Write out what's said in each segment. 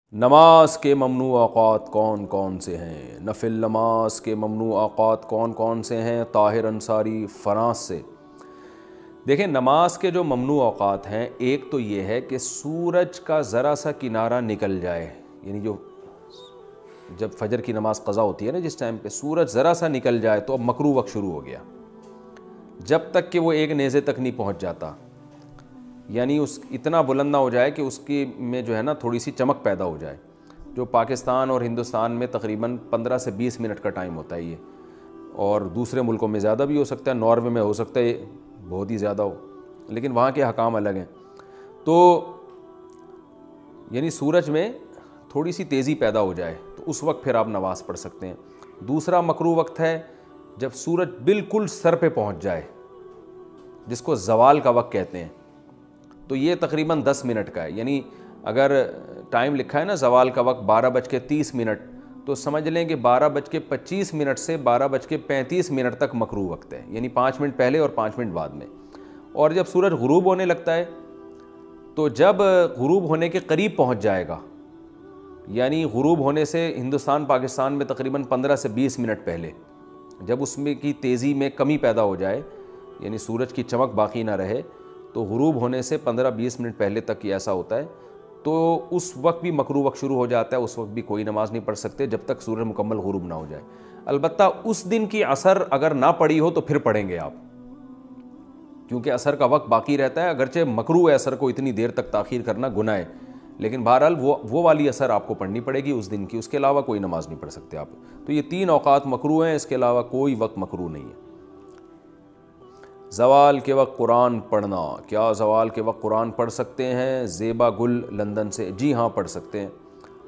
نماز کے ممنوع اوقات کون کون سے ہیں؟ نفل نماز کے ممنوع اوقات کون کون سے ہیں؟ طاہر انصاری فرانس سے۔ دیکھیں، نماز کے جو ممنوع اوقات ہیں، ایک تو یہ ہے کہ سورج کا ذرا سا کنارہ نکل جائے، یعنی جب فجر کی نماز قضا ہوتی ہے نا، جس ٹائم پہ سورج ذرا سا نکل جائے تو اب مکروہ وقت شروع ہو گیا، جب تک کہ وہ ایک نیزے تک نہیں پہنچ جاتا، یعنی اتنا بلند نہ ہو جائے کہ اس کی میں جو ہے نا تھوڑی سی چمک پیدا ہو جائے، جو پاکستان اور ہندوستان میں تقریباً 15 سے 20 منٹ کا ٹائم ہوتا ہے یہ، اور دوسرے ملکوں میں زیادہ بھی ہو سکتا ہے، ناروے میں ہو سکتا ہے بہت ہی زیادہ ہو، لیکن وہاں کے حکام الگ ہیں۔ تو یعنی سورج میں تھوڑی سی تیزی پیدا ہو جائے تو اس وقت پھر آپ نماز پڑھ سکتے ہیں۔ دوسرا مکروہ وقت ہے جب سورج بالکل سر پہ پہنچ جائے، جس کو زوال کا وقت کہتے ہیں، تو یہ تقریباً 10 منٹ کا ہے، یعنی اگر ٹائم لکھا ہے نا زوال کا وقت 12:30 تو سمجھ لیں کہ 12:25 سے 12:35 تک مکروہ وقت ہے، یعنی 5 منٹ پہلے اور 5 منٹ بعد میں۔ اور جب سورج غروب ہونے لگتا ہے تو جب غروب ہونے کے قریب پہنچ جائے گا، یعنی غروب ہونے سے ہندوستان پاکستان میں تقریباً 15 سے 20 منٹ پہلے، جب اس میں کی تیزی میں کمی پیدا ہو جائے، یعنی سورج کی چمک باقی نہ رہے، تو غروب ہونے سے 15-20 منٹ پہلے تک یہ ایسا ہوتا ہے، تو اس وقت بھی مکروہ وقت شروع ہو جاتا ہے، اس وقت بھی کوئی نماز نہیں پڑھ سکتے جب تک سورج مکمل غروب نہ ہو جائے۔ البتہ اس دن کی عصر اگر نہ پڑی ہو تو پھر پڑھیں گے آپ، کیونکہ عصر کا وقت باقی رہتا ہے، اگرچہ مکروہ ہے عصر کو اتنی دیر تک تاخیر کرنا گناہ ہے، لیکن بہرحال وہ والی عصر آپ کو پڑھنی پڑے گی اس دن کی، اس کے علاوہ کوئی نماز نہیں پڑھ سکتے آپ۔ تو یہ 3 اوقات مکروہ ہیں، اس کے علاوہ کوئی وقت مکروہ نہیں ہے۔ زوال کے وقت قرآن پڑھنا، کیا زوال کے وقت قرآن پڑھ سکتے ہیں؟ زیبا گل لندن سے، جی ہاں پڑھ سکتے ہیں۔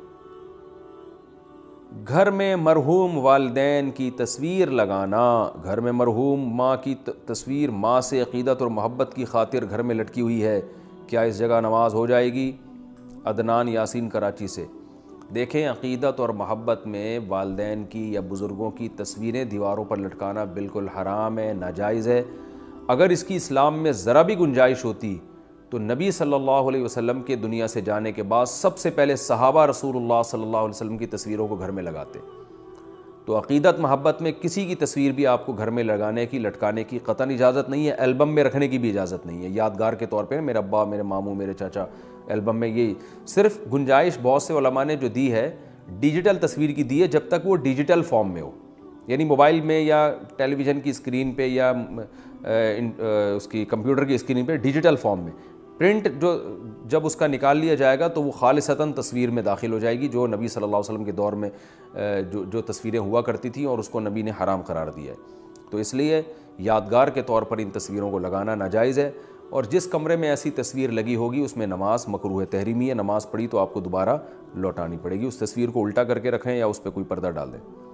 گھر میں مرحوم والدین کی تصویر لگانا، گھر میں مرحوم ماں کی تصویر ماں سے عقیدت اور محبت کی خاطر گھر میں لٹکی ہوئی ہے، کیا اس جگہ نماز ہو جائے گی؟ عدنان یاسین کراچی سے۔ دیکھیں، عقیدت اور محبت میں والدین کی یا بزرگوں کی تصویریں دیواروں پر لٹکانا بالکل حرام ہے، ناجائز ہے۔ اگر اس کی اسلام میں ذرا بھی گنجائش ہوتی تو نبی صلی اللہ علیہ وسلم کے دنیا سے جانے کے بعد سب سے پہلے صحابہ رسول اللہ صلی اللہ علیہ وسلم کی تصویروں کو گھر میں لگاتے۔ تو عقیدت محبت میں کسی کی تصویر بھی آپ کو گھر میں لگانے کی، لٹکانے کی قطعاً اجازت نہیں ہے، البم میں رکھنے کی بھی اجازت نہیں ہے، یادگار کے طور پہ میرے ابا، میرے ماموں، میرے چاچا البم میں، یہ صرف گنجائش بہت سے علماء نے جو دی ہے ڈیجیٹل تصویر کی دی ہے، جب تک وہ ڈیجیٹل فارم میں ہو، یعنی موبائل میں یا ٹیلی ویژن کی اسکرین پہ یا اس کی کمپیوٹر کی اسکرین پہ ڈیجیٹل فارم میں۔ پرنٹ جب اس کا نکال لیا جائے گا تو وہ خالصتاً تصویر میں داخل ہو جائے گی، جو نبی صلی اللہ علیہ وسلم کے دور میں جو تصویریں ہوا کرتی تھیں، اور اس کو نبی نے حرام قرار دیا ہے۔ تو اس لیے یادگار کے طور پر ان تصویروں کو لگانا ناجائز ہے، اور جس کمرے میں ایسی تصویر لگی ہوگی اس میں نماز مکروہ تحریمی ہے، نماز پڑھی تو آپ کو دوبارہ لوٹانی پڑے گی، اس تصویر کو الٹا کر کے رکھیں یا اس پہ کوئی پردہ ڈال دیں۔